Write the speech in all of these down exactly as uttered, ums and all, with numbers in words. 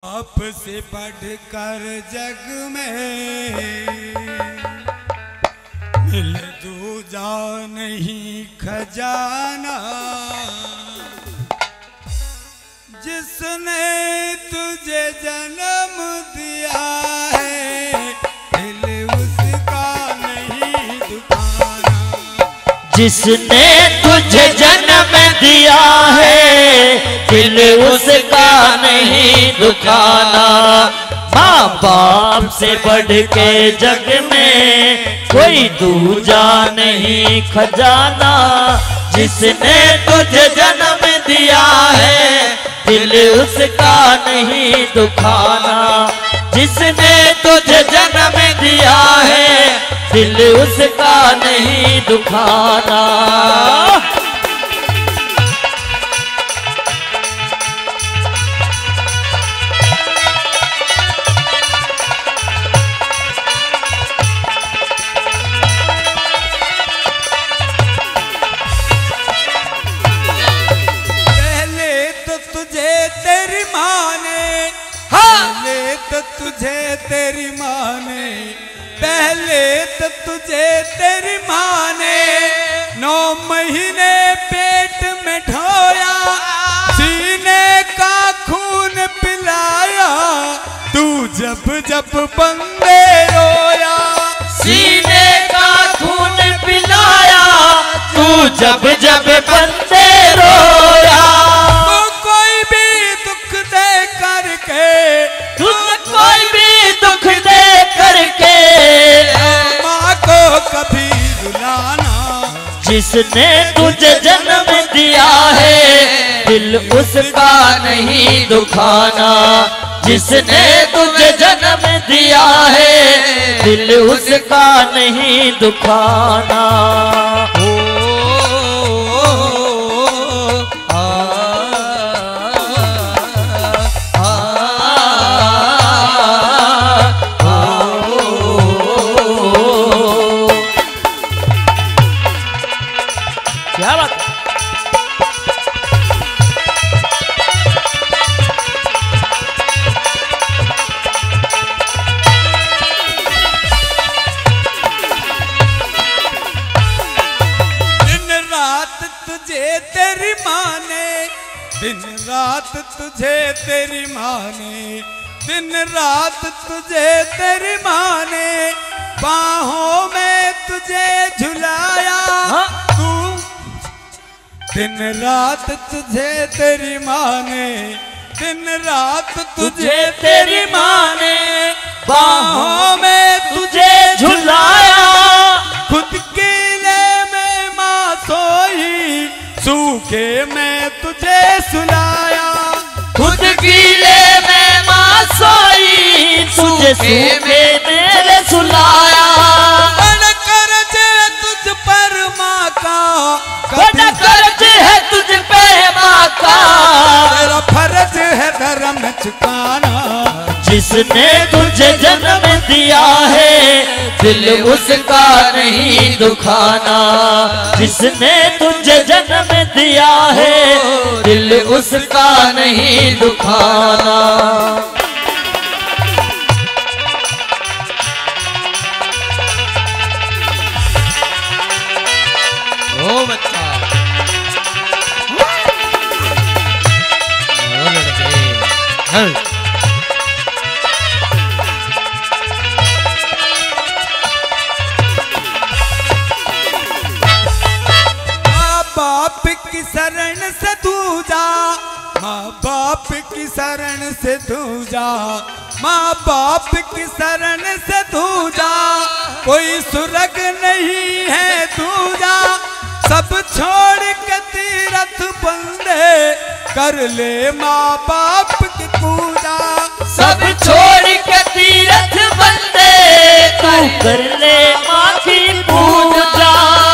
आपसे बढ़कर जग में मिल दूजा नहीं खजाना। जिसने तुझे जन्म दिया है दिल उसका नहीं दुखाना। जिसने तुझे जन्म दिया है दिल उसका नहीं दुखाना। माँ बाप से बढ़ के जग में कोई दूजा नहीं खजाना। जिसने तुझे जन्म दिया है दिल उसका नहीं दुखाना। जिसने तुझे जन्म दिया है दिल उसका नहीं दुखाना। तो तुझे तेरी माँ ने पहले तो तुझे तेरी माँ ने नौ महीने पेट में ढोया, सीने का खून पिलाया। तू जब जब बंदे रोया, सीने का खून पिलाया। तू जब जब बंदे रोया। तो कोई भी दुख दे करके कोई भी दुख दे करके माँ को कभी रुलाना। जिसने तुझे जन्म दिया है दिल उसका नहीं दुखाना। जिसने तुझे जन्म दिया है दिल उसका नहीं दुखाना। क्या बात दिन रात तुझे तेरी माँ ने, दिन रात तुझे तेरी माँ ने, दिन रात तुझे तेरी माँ ने बाहों में तुझे झुलाया। तू दिन रात तुझे तेरी माँ ने, दिन रात तुझे तेरी माँ ने बाहों में तुझे झुलाया। खुद किले में माँ सोई, सूखे में तुझे सुलाया। खुद किले में माँ सोई, तुझे सूखे में सुलाया। बड़ा कर्ज है तुझ पर माँ का, बड़ा कर्ज है तुझ पे माँ का। तेरा फर्ज है धर्म चुकाना। जिसने तुझे जन्म दिया है दिल उसका नहीं दुखाना। जिसने तुझे जन्म दिया है दिल उसका नहीं दुखाना। ओ बच्चा बाप की शरण से तू जा, माँ बाप की शरण से तू जा, माँ बाप की शरण से तू जा। कोई सुरग नहीं है तू जा, सब छोड़ के तीरथ बंदे कर ले माँ बाप की पूजा। सब छोड़ के तीरथ बंदे तू कर ले माँ की पूजा।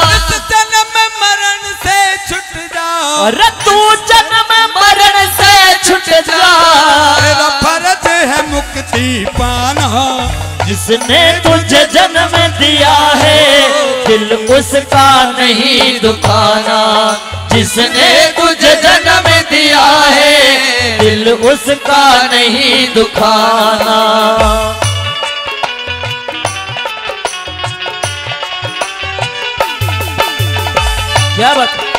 और तू जन्म मरण से छुट जा। तेरा फर्ज है मुक्ति पाना। जिसने तुझे जन्म दिया है दिल उसका नहीं दुखाना। जिसने तुझे जन्म दिया है दिल उसका नहीं दुखाना। क्या बात है?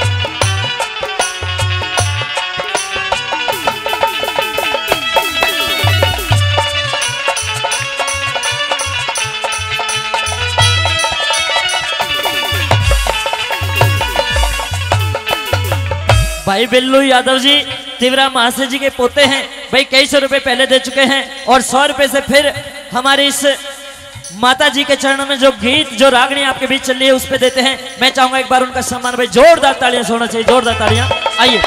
भाई बिल्लू यादव जी तिवरा महाशय जी के पोते हैं भाई, कई सौ रुपए पहले दे चुके हैं और सौ रुपए से फिर हमारे इस माता जी के चरणों में जो गीत जो रागनी आपके बीच चल रही है उस पे देते हैं। मैं चाहूंगा एक बार उनका सम्मान भाई जोरदार तालियां से होना चाहिए, जोरदार तालियां। आइए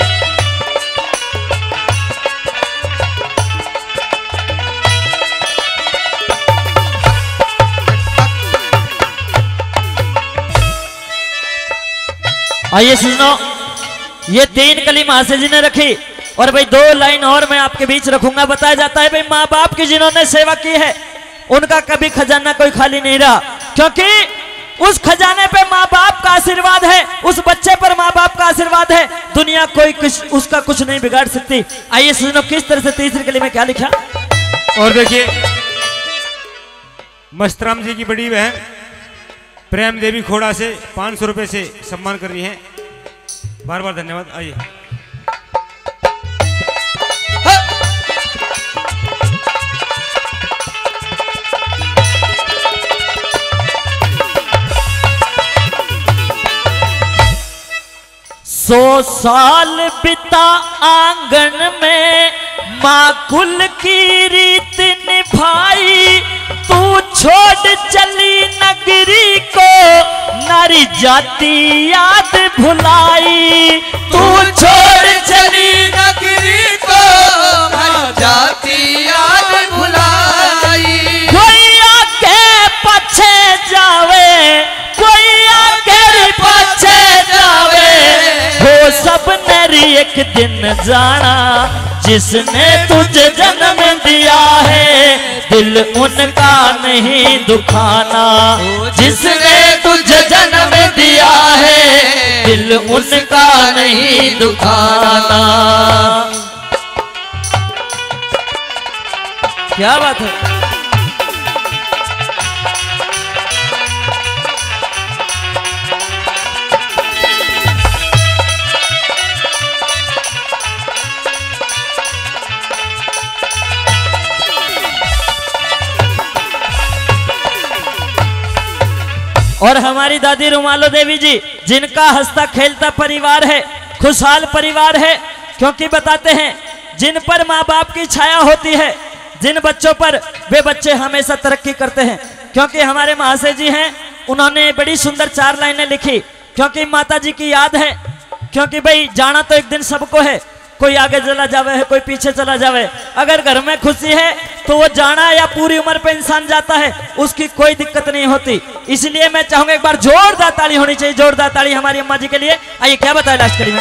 आइए सुनो, ये तीन कली महाशय जी ने रखी और भाई दो लाइन और मैं आपके बीच रखूंगा। बताया जाता है भाई माँ बाप की जिन्होंने सेवा की है उनका कभी खजाना कोई खाली नहीं रहा, क्योंकि उस खजाने पे माँ बाप का आशीर्वाद है, उस बच्चे पर माँ बाप का आशीर्वाद है, दुनिया कोई कुछ उसका कुछ नहीं बिगाड़ सकती। आइए सुनो किस तरह से तीसरी कली में क्या लिखा। और देखिए मस्तराम जी की बड़ी बहन प्रेम देवी खोड़ा से पाँच सौ रुपये से सम्मान कर रही हैं, बार बार धन्यवाद। आइए सौ साल बिता आंगन में माँ कुल की रीत निभाई, तू छोड़ चली नगरी को नारी जाति याद भुलाई। तू छोड़ चली नगरी को नारी जाति याद भुलाई। कोई आगे पीछे जावे, कोई आगे पीछे जावे, वो सब नरी एक दिन जाना जिसने तुझे जन्म दिया है, दिल उनका नहीं दुखाना। जिसने तुझे जन्म दिया है, दिल उनका नहीं दुखाना। क्या बात है? और हमारी दादी रुमालो देवी जी जिनका हंसता खेलता परिवार है, खुशहाल परिवार है, क्योंकि बताते हैं जिन पर माँ बाप की छाया होती है, जिन बच्चों पर वे बच्चे हमेशा तरक्की करते हैं। क्योंकि हमारे महाशय जी हैं, उन्होंने बड़ी सुंदर चार लाइनें लिखी, क्योंकि माता जी की याद है। क्योंकि भाई जाना तो एक दिन सबको है, कोई आगे चला जावे है, कोई पीछे चला जावे। अगर घर में खुशी है तो वो जाना या पूरी उम्र पे इंसान जाता है, उसकी कोई दिक्कत नहीं होती। इसलिए मैं चाहूंगा एक बार जोरदार ताली होनी चाहिए, जोरदार ताली हमारी अम्मा जी के लिए। आइए क्या बताया लास्ट कड़ी में।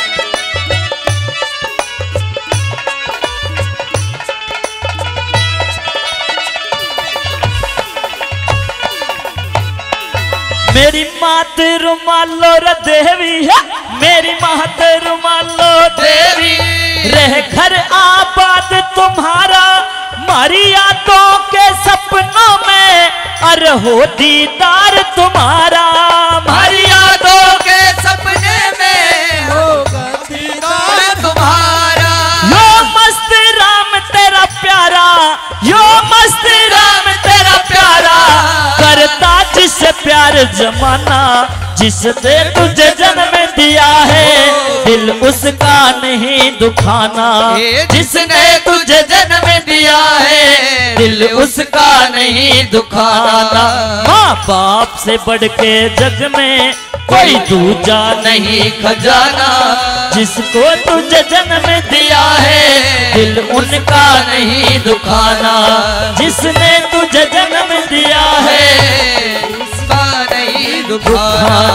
मेरी मात रुमालो रे देवी है, मेरी मात रुमालो देवी, रह घर आबाद तुम्हारा मारी यादों के सपनों में, अर हो दीदार तुम्हारा। मारी यादों के सपने में होगा दीदार तुम्हारा। यो मस्त राम तेरा प्यारा, यो मस्त राम तेरा प्यारा, करता जिससे प्यार जमाना, जिसने तुझे जन्म दिया है, दिल उसका नहीं दुखाना। जिसने तुझे जन्म दिया है, दिल उसका नहीं दुखाना। माँ बाप से बढ़ के जग में कोई दूजा नहीं खजाना, जिसको तुझे जन्म दिया है, दिल उनका नहीं दुखाना। जिसने तुझे जन्म दिया है, उसका नहीं दुखाना।